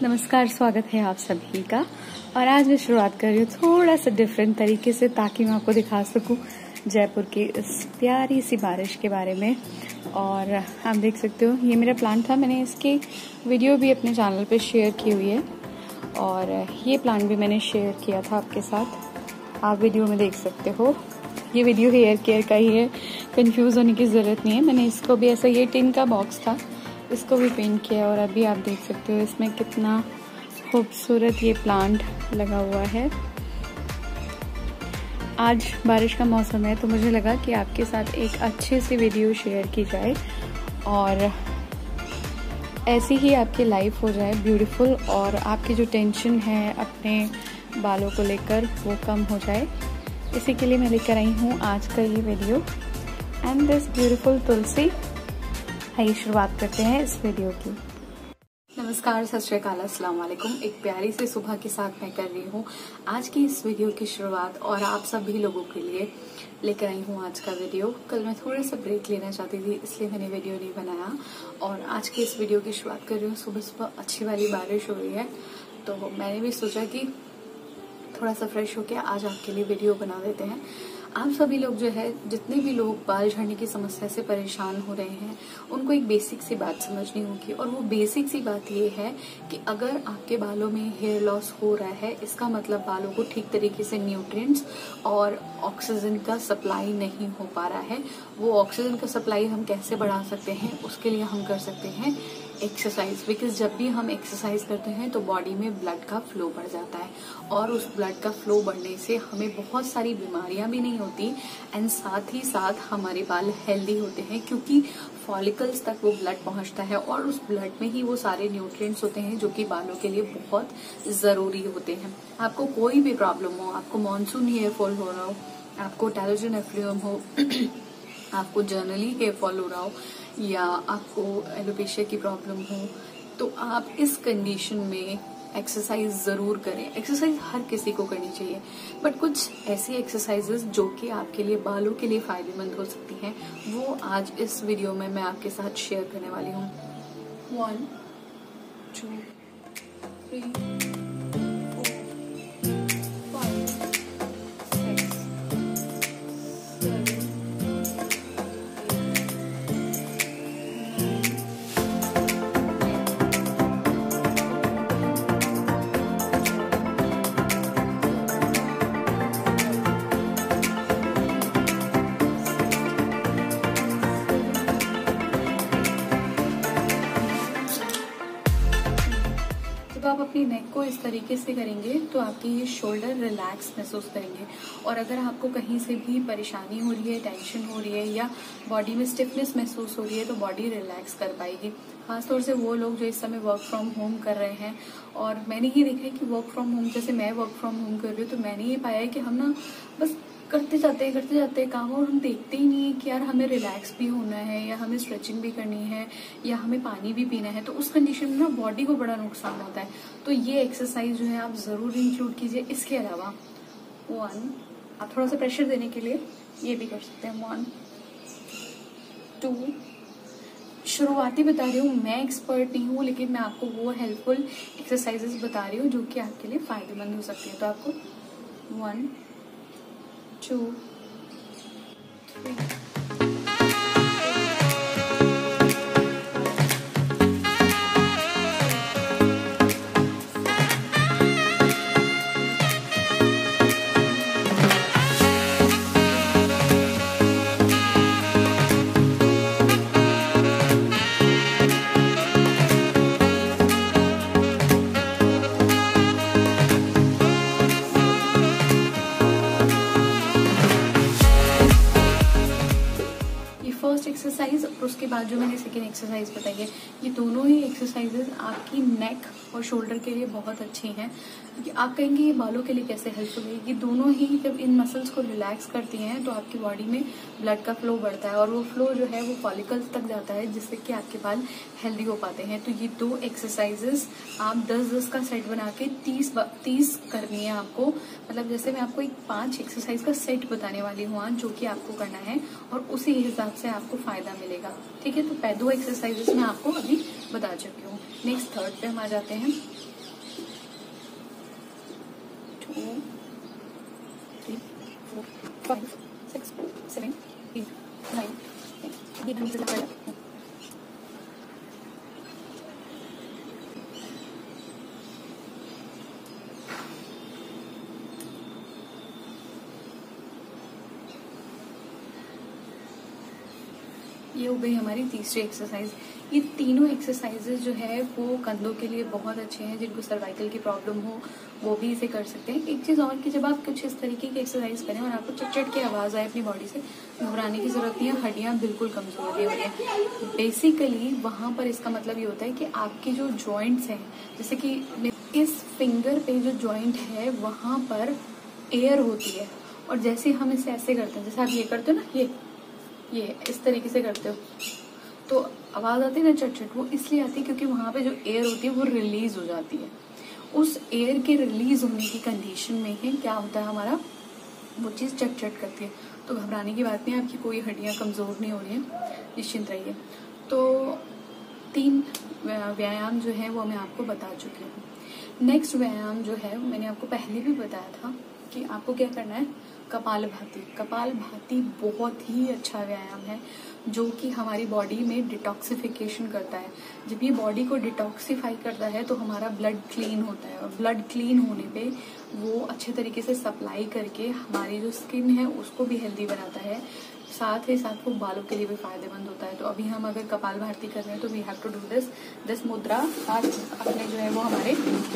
नमस्कार, स्वागत है आप सभी का। और आज मैं शुरुआत कर रही हूँ थोड़ा सा डिफरेंट तरीके से, ताकि मैं आपको दिखा सकूँ जयपुर की इस प्यारी सी बारिश के बारे में। और आप देख सकते हो, ये मेरा प्लांट था, मैंने इसकी वीडियो भी अपने चैनल पे शेयर की हुई है और ये प्लांट भी मैंने शेयर किया था आपके साथ, आप वीडियो में देख सकते हो। ये वीडियो हेयर केयर का ही है, कंफ्यूज होने की ज़रूरत नहीं है। मैंने इसको भी ऐसा, ये टिन का बॉक्स था, इसको भी पेंट किया और अभी आप देख सकते हो इसमें कितना खूबसूरत ये प्लांट लगा हुआ है। आज बारिश का मौसम है तो मुझे लगा कि आपके साथ एक अच्छी सी वीडियो शेयर की जाए और ऐसी ही आपकी लाइफ हो जाए ब्यूटीफुल, और आपकी जो टेंशन है अपने बालों को लेकर वो कम हो जाए। इसी के लिए मैं लेकर आई हूँ आज का ये video and this beautiful tulsi. आइए शुरुआत करते हैं इस वीडियो की। नमस्कार, सत श्री अकाल, अस्सलाम वालेकुम। एक प्यारी सी सुबह के साथ मैं कर रही हूँ आज की इस वीडियो की शुरुआत और आप सभी लोगों के लिए लेकर आई हूँ आज का वीडियो। कल मैं थोड़ा सा ब्रेक लेना चाहती थी, इसलिए मैंने वीडियो नहीं बनाया और आज की इस वीडियो की शुरुआत कर रही हूँ। सुबह सुबह अच्छी वाली बारिश हो रही है तो मैंने भी सोचा कि थोड़ा सा फ्रेश होके आज आपके लिए वीडियो बना देते हैं। आप सभी लोग जो है, जितने भी लोग बाल झड़ने की समस्या से परेशान हो रहे हैं, उनको एक बेसिक सी बात समझनी होगी और वो बेसिक सी बात ये है कि अगर आपके बालों में हेयर लॉस हो रहा है, इसका मतलब बालों को ठीक तरीके से न्यूट्रिएंट्स और ऑक्सीजन का सप्लाई नहीं हो पा रहा है। वो ऑक्सीजन का सप्लाई हम कैसे बढ़ा सकते हैं, उसके लिए हम कर सकते हैं एक्सरसाइज। बिकॉज जब भी हम एक्सरसाइज करते हैं तो बॉडी में ब्लड का फ्लो बढ़ जाता है और उस ब्लड का फ्लो बढ़ने से हमें बहुत सारी बीमारियां भी नहीं होती एंड साथ ही साथ हमारे बाल हेल्दी होते हैं, क्योंकि फॉलिकल्स तक वो ब्लड पहुंचता है और उस ब्लड में ही वो सारे न्यूट्रिएंट्स होते हैं जो कि बालों के लिए बहुत जरूरी होते हैं। आपको कोई भी प्रॉब्लम हो, आपको मॉनसून हेयर फॉल हो रहा हो, आपको टैलोजन एफ्लुएम हो, आपको जर्नली हेयर फॉल हो रहा हो या आपको एलोपेशिया की प्रॉब्लम हो, तो आप इस कंडीशन में एक्सरसाइज जरूर करें। एक्सरसाइज हर किसी को करनी चाहिए, बट कुछ ऐसी एक्सरसाइजेस जो कि आपके लिए, बालों के लिए फायदेमंद हो सकती हैं, वो आज इस वीडियो में मैं आपके साथ शेयर करने वाली हूँ। 1 2 3 जब आप अपनी नेक को इस तरीके से करेंगे तो आपकी ये शोल्डर रिलैक्स महसूस करेंगे। और अगर आपको कहीं से भी परेशानी हो रही है, टेंशन हो रही है या बॉडी में स्टिफनेस महसूस हो रही है, तो बॉडी रिलैक्स कर पाएगी। खासतौर से वो लोग जो इस समय वर्क फ्रॉम होम कर रहे हैं, और मैंने ये देखा है कि वर्क फ्रॉम होम, जैसे मैं वर्क फ्रॉम होम कर रही हूँ, तो मैंने ये पाया है कि हम ना बस करते जाते हैं काम, और हम देखते ही नहीं है कि यार हमें रिलैक्स भी होना है या हमें स्ट्रेचिंग भी करनी है या हमें पानी भी पीना है। तो उस कंडीशन में ना बॉडी को बड़ा नुकसान होता है। तो ये एक्सरसाइज जो है आप जरूर इंक्लूड कीजिए। इसके अलावा 1, आप थोड़ा सा प्रेशर देने के लिए ये भी कर सकते हैं। 1 2, शुरुआती बता रही हूँ, मैं एक्सपर्ट नहीं हूँ, लेकिन मैं आपको वो हेल्पफुल एक्सरसाइजेस बता रही हूँ जो कि आपके लिए फायदेमंद हो सकती है। तो आपको 1 2 3 एक्सरसाइज और उसके बाद जो मैंने सेकेंड एक्सरसाइज बताई है, ये दोनों ही एक्सरसाइजेस आपकी नेक और शोल्डर के लिए बहुत अच्छी हैं। क्योंकि आप कहेंगे ये बालों के लिए कैसे हेल्पफुल है। ये दोनों ही जब इन मसल्स को रिलैक्स करती हैं तो आपकी बॉडी में ब्लड का फ्लो बढ़ता है और वो फ्लो जो है वो फॉलिकल्स तक जाता है, जिससे कि आपके बाल हेल्दी हो पाते हैं। तो ये 2 एक्सरसाइजेस आप 10-10 का सेट बना के 30 करनी है आपको। मतलब जैसे मैं आपको एक 5 एक्सरसाइज का सेट बताने वाली हूँ आज, जो कि आपको करना है और उसी हिसाब से आपको फायदा मिलेगा। ठीक है, तो 2 एक्सरसाइजेस मैं आपको अभी बता चुकी हूँ। नेक्स्ट थर्ड पे हम आ जाते हैं। ये हो गई हमारी तीसरी एक्सरसाइज। ये तीनों एक्सरसाइजेज जो है वो कंधों के लिए बहुत अच्छे हैं, जिनको सर्वाइकल की प्रॉब्लम हो वो भी इसे कर सकते हैं। एक चीज़ और कि जब आप कुछ इस तरीके की एक्सरसाइज करें और आपको चट की आवाज़ आए अपनी बॉडी से, घबराने की जरूरत नहीं है, हड्डियाँ बिल्कुल कमजोर नहीं हो रही है। बेसिकली वहाँ पर इसका मतलब ये होता है कि आपके जो जॉइंट्स हैं, जैसे कि इस फिंगर पे जो जॉइंट है वहाँ पर एयर होती है, और जैसे हम इसे ऐसे करते हैं, जैसे आप ये करते हो ना, ये इस तरीके से करते हो तो आवाज आती है ना चट चट, वो इसलिए आती है क्योंकि वहां पे जो एयर होती है वो रिलीज हो जाती है। उस एयर के रिलीज होने की कंडीशन में ही क्या होता है हमारा, वो चीज चट चट करती है। तो घबराने की बात नहीं, आपकी कोई हड्डियां कमजोर नहीं हो रही है, निश्चिंत रहिए। तो 3 व्यायाम जो है वो मैं आपको बता चुकी हूँ। नेक्स्ट व्यायाम जो है मैंने आपको पहले भी बताया था कि आपको क्या करना है, कपालभाति। कपालभाति बहुत ही अच्छा व्यायाम है जो कि हमारी बॉडी में डिटॉक्सिफिकेशन करता है। जब ये बॉडी को डिटॉक्सिफाई करता है तो हमारा ब्लड क्लीन होता है, और ब्लड क्लीन होने पे वो अच्छे तरीके से सप्लाई करके हमारी जो स्किन है उसको भी हेल्दी बनाता है, साथ ही साथ वो बालों के लिए भी फायदेमंद होता है। तो अभी हम अगर कपालभाति कर रहे हैं तो we have to do this mudra. हाथ अपने जो है वो हमारे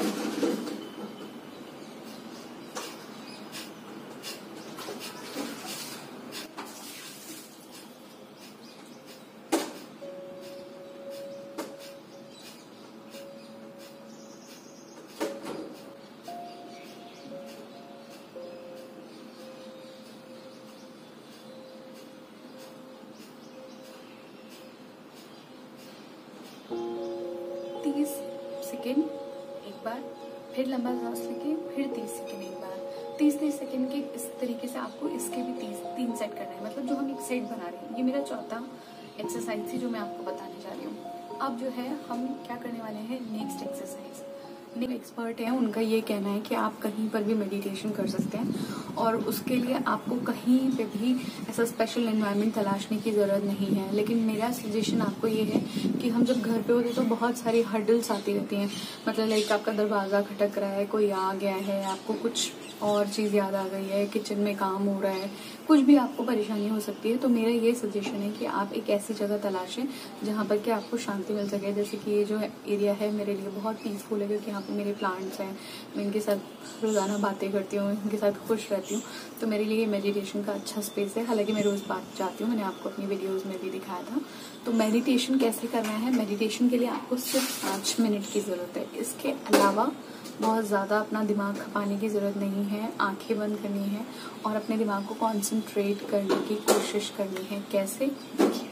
सेकेंड एक बार, फिर लंबा सांस लेके फिर 30 सेकेंड एक बार, 30 सेकेंड के इस तरीके से आपको इसके भी 3 सेट करना है। मतलब जो हम एक सेट बना रहे हैं, ये मेरा चौथा एक्सरसाइज थी जो मैं आपको बताने जा रही हूँ। अब जो है हम क्या करने वाले हैं, नेक्स्ट एक्सरसाइज। एक्सपर्ट हैं उनका ये कहना है कि आप कहीं पर भी मेडिटेशन कर सकते हैं, और उसके लिए आपको कहीं पे भी ऐसा स्पेशल एनवायरनमेंट तलाशने की ज़रूरत नहीं है। लेकिन मेरा सजेशन आपको ये है कि हम जब घर पे होते तो बहुत सारी हर्डल्स आती रहती हैं, मतलब लाइक आपका दरवाज़ा खटक रहा है, कोई आ गया है, आपको कुछ और चीज़ याद आ गई है, किचन में काम हो रहा है, कुछ भी आपको परेशानी हो सकती है। तो मेरा ये सजेशन है कि आप एक ऐसी जगह तलाशें जहाँ पर कि आपको शांति मिल सके। जैसे कि ये जो एरिया है मेरे लिए बहुत पीसफुल है, क्योंकि यहाँ पे मेरे प्लांट्स हैं, मैं इनके साथ रोज़ाना बातें करती हूँ, इनके साथ खुश रहती हूँ। तो मेरे लिए मेडिटेशन का अच्छा स्पेस है। हालांकि मैं रोज़ बात जाती हूँ, मैंने आपको अपनी वीडियोज़ में भी दिखाया था। तो मेडिटेशन कैसे करना है, मेडिटेशन के लिए आपको सिर्फ 5 मिनट की ज़रूरत है। इसके अलावा बहुत ज़्यादा अपना दिमाग खपाने की ज़रूरत नहीं है। आंखें बंद करनी है और अपने दिमाग को कंसंट्रेट करने की कोशिश करनी है। कैसे, देखिए,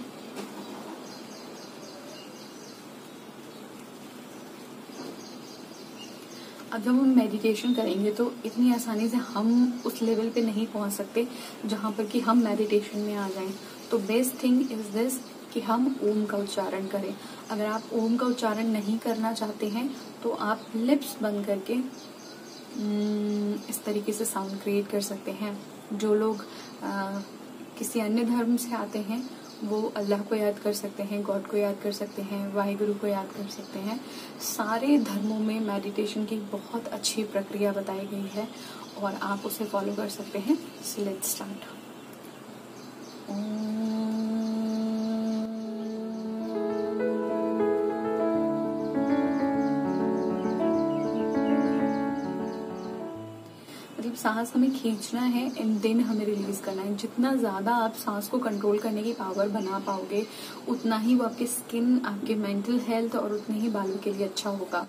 अब जब हम मेडिटेशन करेंगे तो इतनी आसानी से हम उस लेवल पे नहीं पहुंच सकते जहां पर कि हम मेडिटेशन में आ जाएं। तो बेस्ट थिंग इज दिस कि हम ओम का उच्चारण करें। अगर आप ओम का उच्चारण नहीं करना चाहते हैं तो आप लिप्स बंद करके इस तरीके से साउंड क्रिएट कर सकते हैं। जो लोग किसी अन्य धर्म से आते हैं वो अल्लाह को याद कर सकते हैं, गॉड को याद कर सकते हैं, वाहिगुरु को याद कर सकते हैं। सारे धर्मों में मेडिटेशन की बहुत अच्छी प्रक्रिया बताई गई है और आप उसे फॉलो कर सकते हैं। So let's start. सांस हमें खींचना है एंड देन हमें रिलीज करना है। जितना ज्यादा आप सांस को कंट्रोल करने की पावर बना पाओगे उतना ही वो आपकी स्किन, आपके मेंटल हेल्थ और उतने ही बालों के लिए अच्छा होगा।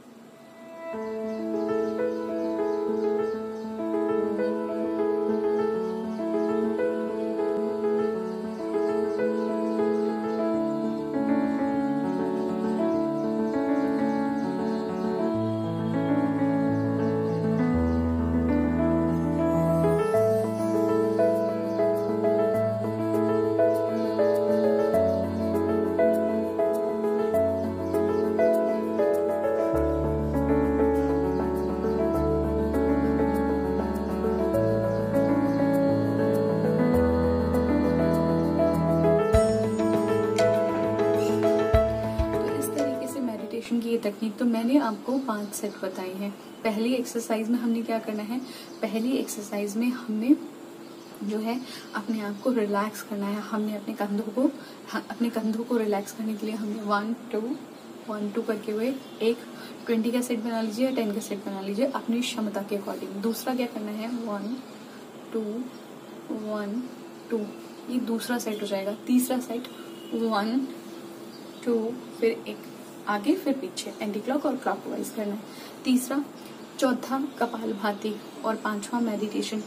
की ये तकनीक तो मैंने आपको 5 सेट बताई हैं। पहली एक्सरसाइज में हमने क्या करना है, पहली एक्सरसाइज में हमने जो है अपने आप को रिलैक्स करना है। हमने अपने कंधों को रिलैक्स करने के लिए हमने 1 2 करके हुए एक 20 का सेट बना लीजिए या 10 का सेट बना लीजिए अपनी क्षमता के अकॉर्डिंग। दूसरा क्या करना है 1 2 1 2, ये दूसरा सेट हो जाएगा। तीसरा सेट 1 2 फिर एक आगे फिर पीछे एंटी क्लॉक और क्लॉकवाइज करना है। तीसरा, चौथा कपालभाति और पांचवा मेडिटेशन।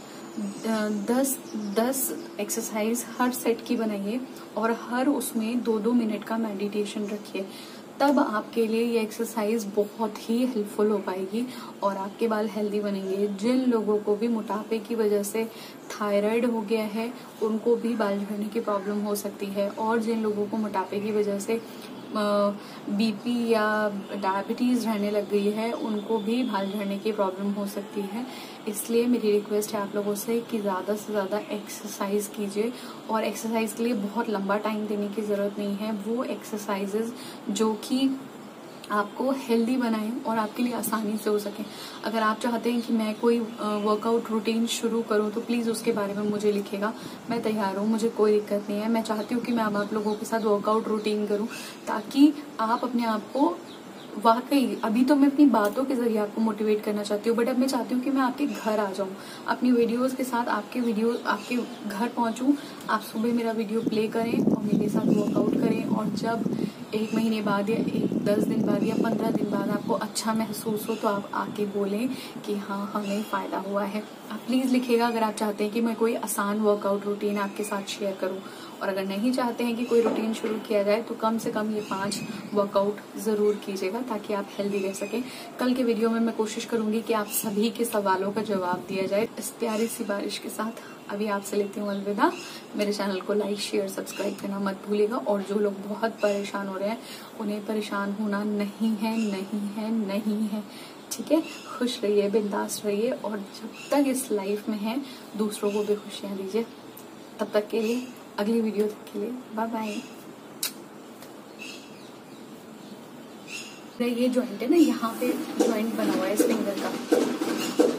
10 एक्सरसाइज हर सेट की बनाइए और हर उसमें 2-2 मिनट का मेडिटेशन रखिए। तब आपके लिए ये एक्सरसाइज बहुत ही हेल्पफुल हो पाएगी और आपके बाल हेल्दी बनेंगे। जिन लोगों को भी मोटापे की वजह से थायराइड हो गया है उनको भी बाल झड़ने की प्रॉब्लम हो सकती है, और जिन लोगों को मोटापे की वजह से बीपी या डायबिटीज रहने लग गई है उनको भी बाल झड़ने की प्रॉब्लम हो सकती है। इसलिए मेरी रिक्वेस्ट है आप लोगों से कि ज़्यादा से ज़्यादा एक्सरसाइज कीजिए, और एक्सरसाइज के लिए बहुत लंबा टाइम देने की ज़रूरत नहीं है। वो एक्सरसाइजेज जो कि आपको हेल्दी बनाएं और आपके लिए आसानी से हो सके। अगर आप चाहते हैं कि मैं कोई वर्कआउट रूटीन शुरू करूं तो प्लीज़ उसके बारे में मुझे लिखिएगा, मैं तैयार हूं, मुझे कोई दिक्कत नहीं है। मैं चाहती हूं कि मैं आप लोगों के साथ वर्कआउट रूटीन करूं ताकि आप अपने आप को वाकई, अभी तो मैं अपनी बातों के जरिए आपको मोटिवेट करना चाहती हूँ, बट अब मैं चाहती हूँ कि मैं आपके घर आ जाऊँ, अपनी वीडियोस के साथ आपके घर पहुँचूँ, आप सुबह मेरा वीडियो प्ले करें और मेरे साथ वर्कआउट करें, और जब 1 महीने बाद या 10 दिन बाद या 15 दिन बाद आपको अच्छा महसूस हो तो आप आके बोलें कि हाँ हमें फ़ायदा हुआ है। आप प्लीज़ लिखिएगा अगर आप चाहते हैं कि मैं कोई आसान वर्कआउट रूटीन आपके साथ शेयर करूँ, और अगर नहीं चाहते हैं कि कोई रूटीन शुरू किया जाए तो कम से कम ये 5 वर्कआउट ज़रूर कीजिएगा ताकि आप हेल्दी रह सकें। कल के वीडियो में मैं कोशिश करूंगी कि आप सभी के सवालों का जवाब दिया जाए। इस प्यारी सी बारिश के साथ अभी आपसे लेती हूँ अलविदा। मेरे चैनल को लाइक शेयर सब्सक्राइब करना मत भूलिएगा, और जो लोग बहुत परेशान हो रहे हैं उन्हें परेशान होना नहीं है, ठीक है। खुश रहिए, बिंदास रहिए, और जब तक इस लाइफ में है दूसरों को भी खुशियाँ दीजिए। तब तक के लिए, अगली वीडियो तक के लिए बाय बाय। ये जॉइंट है ना, यहाँ पे जॉइंट बना हुआ है इस फिंगर का।